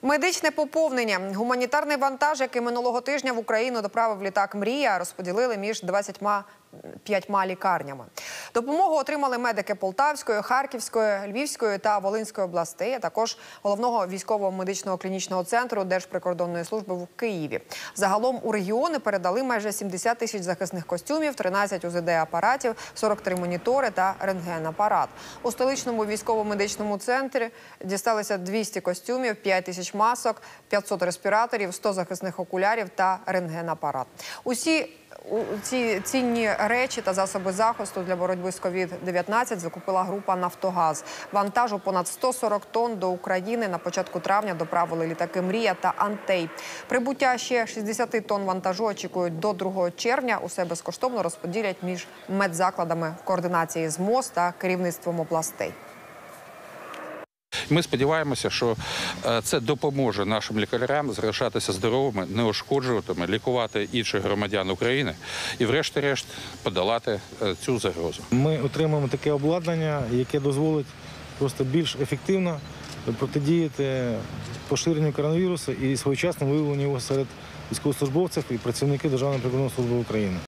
Медичне поповнення. Гуманітарний вантаж, який минулого тижня в Україну доправив літак «Мрія», розподілили між 25 лікарнями. Допомогу отримали медики Полтавської, Харківської, Львівської та Волинської областей, а також Головного військового медичного клінічного центру Держприкордонної служби в Києві. Загалом у регіони передали майже 70 тисяч захисних костюмів, 13 УЗД-апаратів, 43 монітори та рентген-апарат. У столичному військово-медичному центрі дісталися 200 костюмів, 5 тисяч масок, 500 респіраторів, 100 захисних окулярів та рентген-апарат. Усі ці цінні речі та засоби захисту для боротьби з COVID-19 закупила група «Нафтогаз». Вантажу понад 140 тонн до України на початку травня доправили літаки «Мрія» та «Антей». Прибуття ще 60 тонн вантажу очікують до 2 червня. Усе безкоштовно розподілять між медзакладами в координації з МОЗ та керівництвом областей. Ми сподіваємося, що це допоможе нашим лікарям залишатися здоровими, неушкоджуватими, лікувати інших громадян України і врешті-решт подолати цю загрозу. Ми отримаємо таке обладнання, яке дозволить просто більш ефективно протидіяти поширенню коронавірусу і своєчасному виявленню його серед військовослужбовців і працівників Державної прикордонної служби України.